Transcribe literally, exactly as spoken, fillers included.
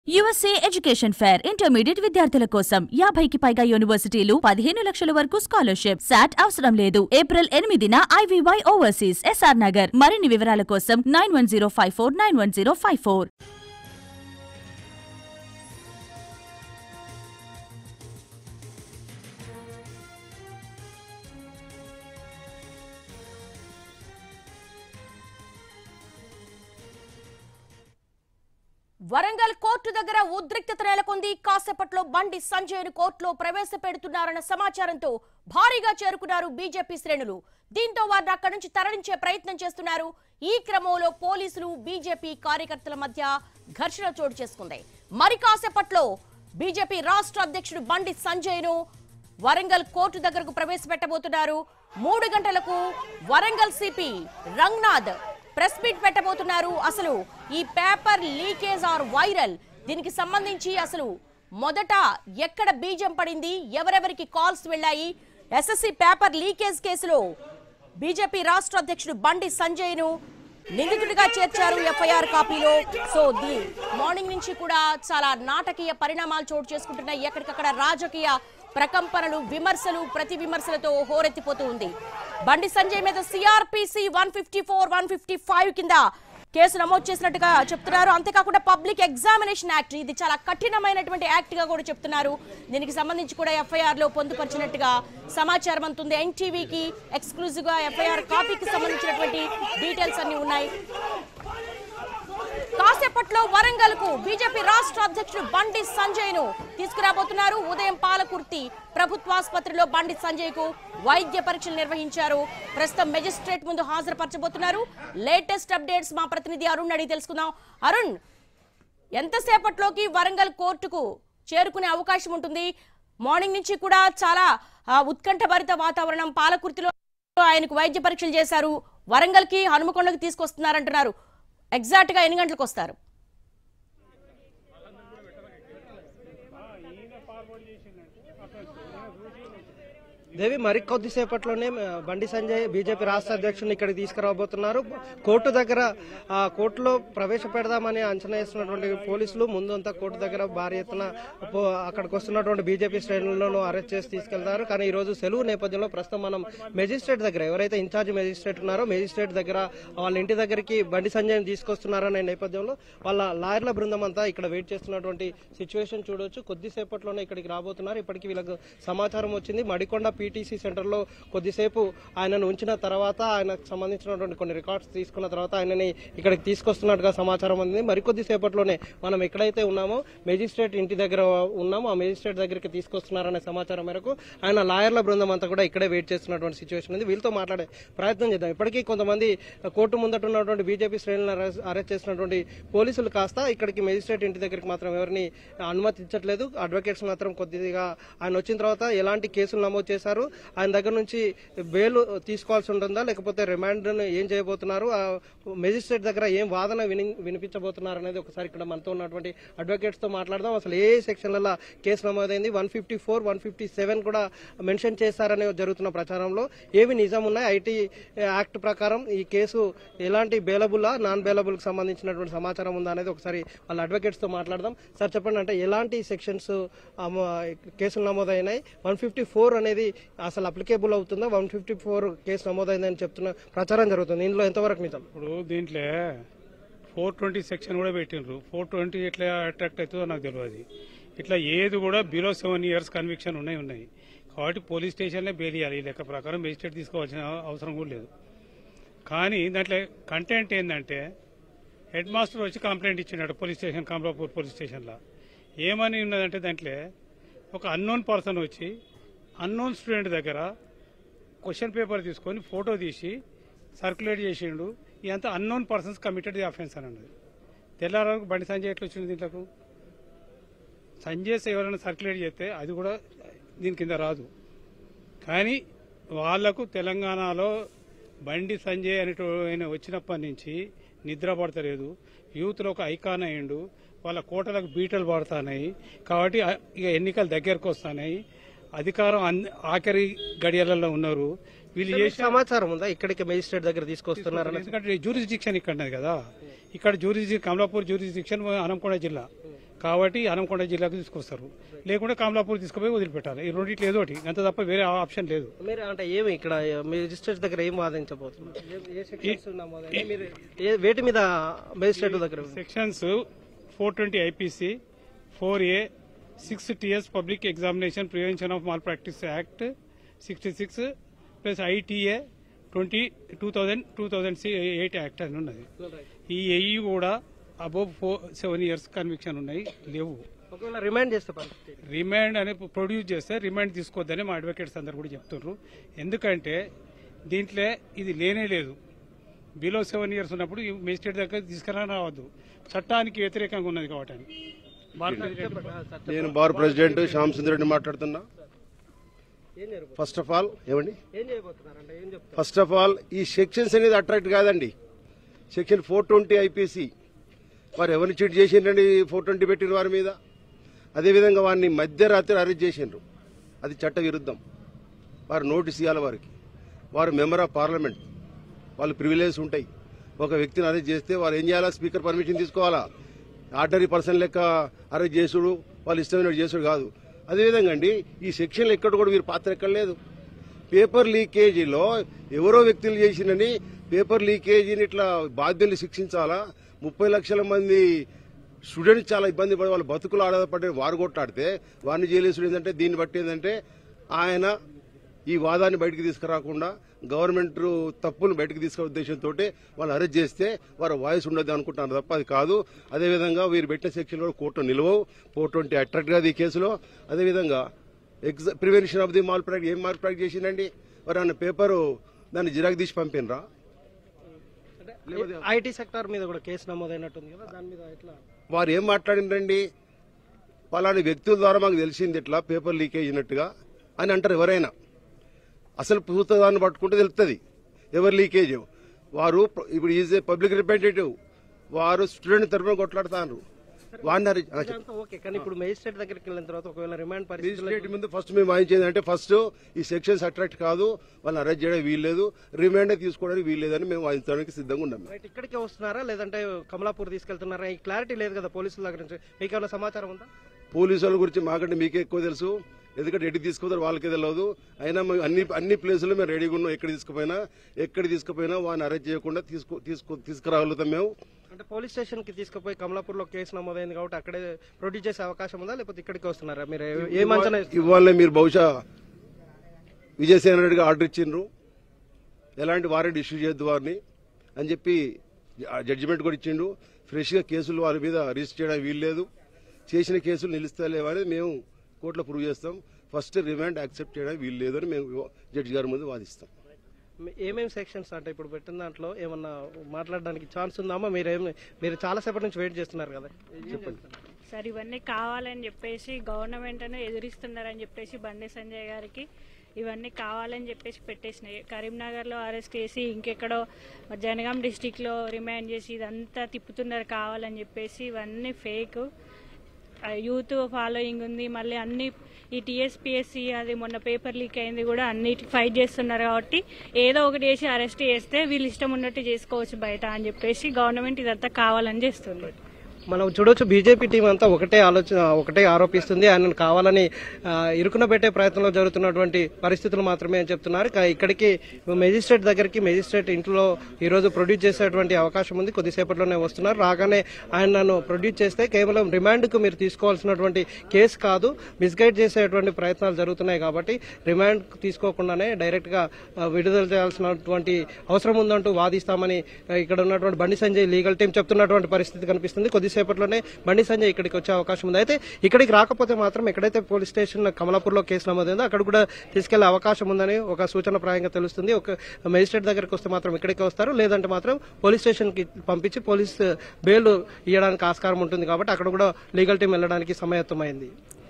USA education fair intermediate విద్యార్థుల కోసం యాభైకి పైగా యూనివర్సిటీలు పదిహేను లక్షల వరకు స్కాలర్షిప్ సాట్ అవసరం లేదు. ఏప్రిల్ ఎనిమిదిన ఐవీవై ఓవర్సీస్ ఎస్ఆర్ నగర్. మరిన్ని వివరాల కోసం nine one zero five four nine one zero five four. Warangal court దగ్గర ఉద్రిక్తత నెలకొంది. కాసేపట్లో బండి సంజయ్ను కోర్టులో ప్రవేశపెడుతున్నారన్న సమాచారంతో భారీగా చేరుకున్నారు బీజేపీ శ్రేణులు. దీంతో వారిని అక్కడి నుంచి తరలించే ప్రయత్నం చేస్తున్నారు. ఈ క్రమంలో పోలీసులు బీజేపీ కార్యకర్తల మధ్య ఘర్షణ చోటు చేసుకుంది. మరి కాసేపట్లో బీజేపీ రాష్ట్ర అధ్యక్షుడు బండి సంజయ్ను వరంగల్ కోర్టు దగ్గరకు ప్రవేశపెట్టబోతున్నారు. మూడు గంటలకు Warangal CP Ranganath press meet పెట్టబోతున్నారు. అసలు ఈ పేపర్ లీకేజ్ ఆర్ వైరల్, దీనికి సంబంధించి అసలు మొదట ఎక్కడ బీజం పడింది, ఎవరెవరికి కాల్స్ వెళ్ళాయి, ఎస్ఎస్సి పేపర్ లీకేజ్ కేసులో బీజేపీ రాష్ట్ర అధ్యక్షుడు బండి సంజయ్ను నిందితుడిగా చేర్చారు ఎఫ్ఐఆర్ కాపీలో. సో ది మార్నింగ్ నుంచి కూడా చాలా నాటకీయ పరిణామాలు చోటు చేసుకుంటున్నాయి. ఎక్కడికక్కడ రాజకీయ ప్రకంపనలు, విమర్శలు, ప్రతి విమర్శలతో హోరెత్తిపోతూ ఉంది. బండి సంజయ్ మీద CrPC one fifty four one fifty five కింద కేసు నమోదు చేసినట్టుగా చెప్తున్నారు. అంతేకాకుండా పబ్లిక్ ఎగ్జామినేషన్ యాక్ట్, ఇది చాలా కఠినమైనటువంటి యాక్ట్ గా కూడా చెప్తున్నారు. దీనికి సంబంధించి కూడా ఎఫ్ఐఆర్ లో పొందుపరిచినట్టుగా సమాచారం అందుతుంది. ఎన్టీవీకి ఎక్స్క్లూజివ్ గా ఎఫ్ఐఆర్ కాపీకి సంబంధించినటువంటి డీటెయిల్స్ అన్ని ఉన్నాయి. కాసేపట్లో వరంగల్ కు బీజేపీ రాష్ట్ర అధ్యక్షుడు బండి సంజయ్ ను తీసుకురాబోతున్నారు. ఉదయం పాలకుర్తి ప్రభుత్వాసుపత్రిలో బండి సంజయ్ కు వైద్య పరీక్షలు నిర్వహించారు. ప్రస్తుతం మెజిస్ట్రేట్ ముందు హాజరుపరచబోతున్నారు. లేటెస్ట్ అప్డేట్స్ మా ప్రతినిధి అరుణ్ అడిగి తెలుసుకుందాం. అరుణ్, ఎంతసేపట్లోకి వరంగల్ కోర్టుకు చేరుకునే అవకాశం ఉంటుంది? మార్నింగ్ నుంచి కూడా చాలా ఉత్కంఠభరిత వాతావరణం. పాలకుర్తిలో ఆయనకు వైద్య పరీక్షలు చేశారు. వరంగల్ కి హనుమకొండకు తీసుకొస్తున్నారంటున్నారు. ఎగ్జాక్ట్ గా ఎన్ని గంటలకు వస్తారు? దేవి, మరి కొద్దిసేపట్లోనే బండి సంజయ్ బీజేపీ రాష్ట్ర అధ్యక్షుడిని ఇక్కడికి తీసుకురాబోతున్నారు. కోర్టు దగ్గర కోర్టులో ప్రవేశపెడదామని అంచనా వేస్తున్నటువంటి పోలీసులు ముందంతా కోర్టు దగ్గర భారీ ఎత్తున అక్కడికి వస్తున్నటువంటి బీజేపీ శ్రేణులను అరెస్ట్ చేసి తీసుకెళ్తారు. కానీ ఈ రోజు సెలవు నేపథ్యంలో ప్రస్తుతం మనం మెజిస్ట్రేట్ దగ్గర, ఎవరైతే ఇన్ఛార్జ్ మెజిస్ట్రేట్ ఉన్నారో మెజిస్ట్రేట్ దగ్గర వాళ్ళ ఇంటి దగ్గరికి బండి సంజయ్ని తీసుకొస్తున్నారనే నేపథ్యంలో వాళ్ళ లాయర్ల బృందం అంతా ఇక్కడ వెయిట్ చేస్తున్నటువంటి సిచ్యువేషన్ చూడొచ్చు. కొద్దిసేపట్లోనే ఇక్కడికి రాబోతున్నారు. ఇప్పటికీ వీళ్ళకు సమాచారం వచ్చింది. మడికొండ పీటీసీ సెంటర్లో కొద్దిసేపు ఆయనను ఉంచిన తర్వాత ఆయనకు సంబంధించినటువంటి కొన్ని రికార్డ్స్ తీసుకున్న తర్వాత ఆయనని ఇక్కడికి తీసుకొస్తున్నట్టుగా సమాచారం ఉంది. మరికొద్ది సేపట్లోనే మనం ఎక్కడైతే ఉన్నామో మెజిస్ట్రేట్ ఇంటి దగ్గర ఉన్నామో ఆ మెజిస్ట్రేట్ దగ్గరికి తీసుకొస్తున్నారనే సమాచారం మేరకు ఆయన లాయర్ల బృందం అంతా కూడా ఇక్కడే వెయిట్ చేస్తున్నటువంటి సిచ్యువేషన్ ఉంది. వీళ్ళతో మాట్లాడే ప్రయత్నం చేద్దాం. ఇప్పటికీ కొంతమంది కోర్టు ముందట ఉన్నటువంటి బీజేపీ శ్రేణులను అరెస్ట్ చేసినటువంటి పోలీసులు కాస్త ఇక్కడికి మెజిస్ట్రేట్ ఇంటి దగ్గరికి మాత్రం ఎవరిని అనుమతించట్లేదు. అడ్వకేట్స్ మాత్రం కొద్దిగా ఆయన వచ్చిన తర్వాత ఎలాంటి కేసులు నమోదు చేశారు, ఆయన దగ్గర నుంచి బెయిల్ తీసుకోవాల్సి ఉంటుందా లేకపోతే రిమాండ్ ఏం చేయబోతున్నారు, మెజిస్ట్రేట్ దగ్గర ఏం వాదన విని వినిపించబోతున్నారు అనేది ఒకసారి ఇక్కడ మనతో ఉన్నటువంటి అడ్వకేట్స్ తో మాట్లాడదాం. అసలు ఏ సెక్షన్లలో కేసు నమోదైంది, one fifty four one fifty seven కూడా మెన్షన్ చేశారనే జరుగుతున్న ప్రచారంలో ఏవి నిజం ఉన్నాయి, ఐటీ యాక్ట్ ప్రకారం ఈ కేసు ఎలాంటి బెయిలబుల్ నాన్ బెయిలబుల్ కి సంబంధించినటువంటి సమాచారం ఉందా అనేది ఒకసారి వాళ్ళ అడ్వకేట్స్ తో మాట్లాడదాం. సార్ చెప్పండి, అంటే ఎలాంటి సెక్షన్స్ కేసులు నమోదైనాయి, వన్ ఫిఫ్టీ ఫోర్ అనేది అసలు అప్లికేబుల్ అవుతుందా, వన్ ఫిఫ్టీ ఫోర్ కేసు నమోదైందని చెప్తున్న ప్రచారం జరుగుతుంది, ఇందులో ఎంతవరకు నిజం? ఇప్పుడు దీంట్లో ఫోర్ ట్వంటీ సెక్షన్ కూడా పెట్టిండ్రు. ఫోర్ ట్వంటీ ఎట్లా అట్రాక్ట్ అవుతుందో నాకు తెలియదు. ఇట్లా ఏది కూడా బిలో సెవెన్ ఇయర్స్ కన్విక్షన్ ఉన్నాయి ఉన్నాయి కాబట్టి పోలీస్ స్టేషన్లే బెయిల్ ఇవ్వాలి. ఈ లెక్క ప్రకారం మెజిస్ట్రేట్ తీసుకోవాల్సిన అవసరం కూడా లేదు. కానీ దాంట్లో కంటెంట్ ఏంటంటే హెడ్ మాస్టర్ వచ్చి కంప్లైంట్ ఇచ్చినాడు పోలీస్ స్టేషన్, కమలాపూర్ పోలీస్ స్టేషన్లో. ఏమని ఉన్నదంటే దాంట్లో ఒక అన్నోన్ పర్సన్ వచ్చి అన్నోన్ స్టూడెంట్ దగ్గర క్వశ్చన్ పేపర్ తీసుకొని ఫోటో తీసి సర్క్యులేట్ చేసిండు. ఇదంతా unknown persons committed the offence అని అన్నది. తెల్లారకు బండి సంజయ్ ఎట్లా వచ్చింది దీంట్లో? సంజయ్ ఎవరైనా సర్క్యులేట్ చేస్తే అది కూడా దీని కింద రాదు. కానీ వాళ్లకు తెలంగాణలో బండి సంజయ్ అనేటు ఆయన వచ్చినప్పటి నుంచి నిద్ర పడతలేదు. యూత్లో ఒక ఐకాన్ అయ్యిండు. వాళ్ళ కోటలకు బీటలు పడుతున్నాయి. కాబట్టి ఇక ఎన్నికలు దగ్గరకు వస్తున్నాయి. అధికారం ఆఖరి గడియలలో ఉన్నారు. వీళ్ళు చేసే సమాచారం ఉందా ఇక్కడికి మెజిస్ట్రేట్ దగ్గర తీసుకొస్తున్నారు? ఎందుకంటే జ్యూరిస్డిక్షన్ ఇక్కడ కదా, ఇక్కడ జ్యూరిస్డిక్షన్ కమలాపూర్ జ్యూరిస్డిక్షన్ హనుమకొండ జిల్లా. కాబట్టి హనుమకొండ జిల్లాకు తీసుకొస్తారు, లేకుంటే కమలాపూర్ తీసుకుపోయి వదిలిపెట్టాలి. ఈ రెండిట్లో ఏదో ఒకటి, అంత తప్ప వేరే ఆప్షన్ లేదు. మీరు అంటే ఏమి ఇక్కడ మేజిస్ట్రేట్ దగ్గర ఏం వాదించబోతున్నారు? ఏ సెక్షన్స్ నమోదైనాయి? మీరు ఏ- వేటి మీద మేజిస్ట్రేట్ దగ్గర? Sections four twenty IPC, four A, six TS public examination prevention of malpractice act sixty six plus ITA twenty two thousand two thousand eight act అని ఉన్నది. ఈ ఏఈ కూడా above four seven years conviction ఉన్నాయి, లేవు. ఒకవేళ remind చేస్తే పరిస్థితి రిమాండ్ అని ప్రొడ్యూస్ చేస్తే రిమాండ్ తీసుకోవద్దని మా అడ్వకేట్స్ అందరు కూడా చెప్తున్నారు. ఎందుకంటే దీంట్లో ఇది లేనే లేదు. బిలో సెవెన్ ఇయర్స్ ఉన్నప్పుడు ఈ మేజిస్ట్రేట్ దగ్గర తీసుకురా రావద్దు, చట్టానికి వ్యతిరేకంగా ఉన్నది కాబట్టి. నేను బార్ ప్రెసిడెంట్ శ్యామ్ సుందర్ రెడ్డి మాట్లాడుతున్నా. ఏం జరుగుతుంది? ఫస్ట్ ఆఫ్ ఆల్ ఏమండి ఏం చేయబోతున్నారంటే ఏం చెప్తారు? ఫస్ట్ ఆఫ్ ఆల్ ఈ సెక్షన్స్ అనేది అట్రాక్ట్ కాదండి. సెక్షన్ ఫోర్ ట్వంటీ ఐపీసీ వారు ఎవరిని చీట్ చేసిండ్రండి? ఫోర్ ట్వంటీ పెట్టిన వారి మీద. అదేవిధంగా వారిని మధ్యరాత్రి అరెస్ట్ చేసిండ్రు, అది చట్ట విరుద్ధం. వారు నోటీస్ ఇవ్వాలి వారికి. వారు మెంబర్ ఆఫ్ పార్లమెంట్, వాళ్ళు ప్రివిలేజ్ ఉంటాయి. ఒక వ్యక్తిని అరెస్ట్ చేస్తే వారు ఏం చేయాలా? స్పీకర్ పర్మిషన్ తీసుకోవాలా? ఆర్డరీ పర్సన్ లెక్క అరెస్ట్ చేసుడు, వాళ్ళు ఇష్టమైన చేసుడు కాదు. అదేవిధంగా అండి ఈ సెక్షన్లు ఎక్కడ కూడా వీరి పాత్ర ఎక్కడ లేదు. పేపర్ లీకేజీలో ఎవరో వ్యక్తులు చేసినని పేపర్ లీకేజీని ఇట్లా బాధ్యుల్ని శిక్షించాలా? ముప్పై లక్షల మంది స్టూడెంట్స్ చాలా ఇబ్బంది పడి వాళ్ళ బతుకులు ఆధారపడి వారు కొట్లాడితే వారిని జైలేసుడు ఏంటంటే, దీన్ని బట్టి ఏంటంటే ఆయన ఈ వాదాన్ని బయటకు తీసుకురాకుండా గవర్నమెంట్ తప్పును బయటకు తీసుకునే ఉద్దేశంతో వాళ్ళు అరెస్ట్ చేస్తే వారు వాయిస్ ఉండదు అనుకుంటున్నారు తప్ప అది కాదు. అదేవిధంగా వీరు పెట్టిన సెక్షన్ కూడా కోర్టు నిలవవు. ఫోర్ ట్వంటీ అట్రాక్ట్ కాదు ఈ కేసులో. అదేవిధంగా exam prevention of the malpractice ఏం మాల్ ప్రాక్టీస్ చేసిందండి? వారు అన్న పేపరు దాన్ని జిరాక్ తీసి పంపినరా? ఐటీ సెక్టార్ మీద కూడా కేసు నమోదైనట్టుంది కదా, దాని మీద ఎట్లా? వారు ఏం మాట్లాడిండ్రండి? పలాని వ్యక్తుల ద్వారా మాకు తెలిసింది ఇట్లా పేపర్ లీకేజ్ అయినట్టుగా అని అంటారు ఎవరైనా. అసలు పూర్తదాన్ని పట్టుకుంటే తెలుస్తుంది ఎవరు లీకేజ్. వారు ఇప్పుడు ఈజ్ ఏ పబ్లిక్ రిప్రజెంటేటివ్, వారు స్టూడెంట్ తరఫున కొట్లాడుతారు. వాడిని ఇదంతా ఓకే, కానీ ఇప్పుడు మేజిస్ట్రేట్ దగ్గరికి వెళ్ళిన తర్వాత ఒకవేళ రిమాండ్ పరిస్థితి రిజిస్ట్రేట్ ముందు ఫస్ట్ మేము వాయించేది అంటే ఫస్ట్ ఈ సెక్షన్స్ అట్రాక్ట్ కాదు, వాళ్ళని అరెస్ట్ చేయడానికి వీల్లేదు, రిమాండ్ తీసుకోవడానికి వీల్లేదని మేము వాయించడానికి సిద్ధంగా ఉన్నాం. రైట్, ఇక్కడికే వస్తున్నారా లేదంటే కమలాపూర్ తీసుకెళ్తున్నారా? ఈ క్లారిటీ లేదు కదా పోలీసుల దగ్గర నుంచి. మీకు ఏమైనా సమాచారం ఉందా? పోలీసు వాళ్ళ గురించి మాకంటే మీకే ఎక్కువ తెలుసు, ఎందుకంటే ఎటు తీసుకుపోతారు వాళ్ళకే తెలియదు. అయినా మేము అన్ని అన్ని ప్లేసులు మేము రెడీగా ఉన్నాం. ఎక్కడ తీసుకుపోయినా ఎక్కడ తీసుకుపోయినా వాడిని అరెస్ట్ చేయకుండా తీసుకు తీసుకు తీసుకురాగలుగుతాం మేము. అంటే పోలీస్ స్టేషన్ కి తీసుకుపోయి కమలాపూర్ లో కేసు నమోదైంది కాబట్టి అక్కడే ప్రొడ్యూస్ చేసే అవకాశం ఉందా, లేకపోతే ఇక్కడికి వస్తున్నారా? మీరు ఏ మంచన ఇవాళ మీరు బహుశా విజయసేన రెడ్డిగా ఆర్డర్ ఇచ్చిండ్రు, ఎలాంటి వారెంట్ ఇష్యూ చేయొద్దు వారిని అని చెప్పి జడ్జిమెంట్ కూడా ఇచ్చిండు. ఫ్రెష్గా కేసులు వారి మీద రిజిస్టర్ చేయడానికి వీల్లేదు, చేసిన కేసులు నిలుస్తలేవనేది మేము కోర్టులో ప్రూవ్ చేస్తాం. ఫస్ట్ రిమాండ్ యాక్సెప్ట్ చేయడానికి వీలు లేదని మేము జడ్జి గారి ముందు వాదిస్తాం. ఏమేమి సెక్షన్స్ అంటే ఇప్పుడు పెట్టిన దాంట్లో ఏమన్నా మాట్లాడడానికి ఛాన్స్ ఉందామా? మీరేమి మీరు చాలాసేపటి నుంచి వెయిట్ చేస్తున్నారు కదా, చెప్పండి సార్. ఇవన్నీ కావాలని చెప్పేసి గవర్నమెంట్ అనే ఎదురిస్తున్నారని చెప్పేసి బండి సంజయ్ గారికి ఇవన్నీ కావాలని చెప్పేసి పెట్టేసినాయి. కరీంనగర్లో అరెస్ట్ చేసి ఇంకెక్కడో జనగాం డిస్టిక్లో రిమాండ్ చేసి ఇదంతా తిప్పుతున్నారు కావాలని చెప్పేసి. ఇవన్నీ ఫేక్. యూత్ ఫాలోయింగ్ ఉంది, మళ్ళీ అన్ని ఈ టీఎస్పీఎస్సీ అది మొన్న పేపర్ లీక్ అయింది కూడా అన్నిటికి ఫైట్ చేస్తున్నారు కాబట్టి ఏదో ఒకటి చేసి అరెస్ట్ చేస్తే వీళ్ళు ఇష్టం ఉన్నట్టు చేసుకోవచ్చు బయట అని చెప్పేసి గవర్నమెంట్ ఇదంతా కావాలని చేస్తుంది. మనం చూడొచ్చు బీజేపీ టీం అంతా ఒకటే ఆలోచన ఒకటే ఆరోపిస్తుంది, ఆయనను కావాలని ఇరుకున పెట్టే ప్రయత్నంలో జరుగుతున్నటువంటి పరిస్థితులు మాత్రమే అని చెప్తున్నారు. ఇక్కడికి మెజిస్ట్రేట్ దగ్గరికి మెజిస్ట్రేట్ ఇంట్లో ఈరోజు ప్రొడ్యూస్ చేసేటువంటి అవకాశం ఉంది. కొద్దిసేపట్లోనే వస్తున్నారు. రాగానే ఆయనను ప్రొడ్యూస్ చేస్తే కేవలం రిమాండ్కు మీరు తీసుకోవాల్సినటువంటి కేసు కాదు, మిస్గైడ్ చేసేటువంటి ప్రయత్నాలు జరుగుతున్నాయి కాబట్టి రిమాండ్ తీసుకోకుండానే డైరెక్ట్గా విడుదల చేయాల్సినటువంటి అవసరం ఉందంటూ వాదిస్తామని ఇక్కడ ఉన్నటువంటి బండి సంజయ్ లీగల్ టీం చెప్తున్నటువంటి పరిస్థితి కనిపిస్తుంది. కొద్ది సేపట్లోనే బండి సంజయ్ ఇక్కడికి వచ్చే అవకాశం ఉంది. అయితే ఇక్కడికి రాకపోతే మాత్రం ఎక్కడైతే పోలీస్ స్టేషన్ కమలాపూర్లో కేసు నమోదైందో అక్కడ కూడా తీసుకెళ్లే అవకాశం ఉందని ఒక సూచన ప్రాయంగా తెలుస్తుంది. ఒక మేజిస్ట్రేట్ దగ్గరికి వస్తే మాత్రం ఇక్కడికి వస్తారు, లేదంటే మాత్రం పోలీస్ స్టేషన్ కి పంపించి పోలీస్ బెయిల్ ఇవ్వడానికి ఆస్కారం ఉంటుంది కాబట్టి అక్కడ కూడా లీగల్ టీం వెళ్ళడానికి సమాయత్తమైంది.